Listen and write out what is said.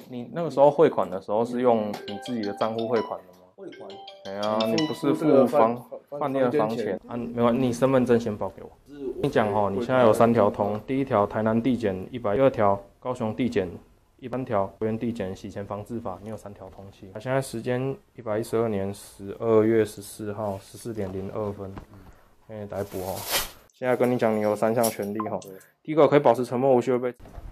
你那个时候汇款的时候是用你自己的账户汇款的吗？ 汇款。 哎呀，你不是付饭店的房钱啊？没关系，你身份证先报给我。跟你讲哦，你现在有3条通，第1条台南地检100，第2条高雄地检100条，桃园地检洗钱防治法，你有3条通气。现在时间112年12月14号14点02分，逮捕哦。现在跟你讲，你有3项权利哈。第一个可以保持沉默，无需被。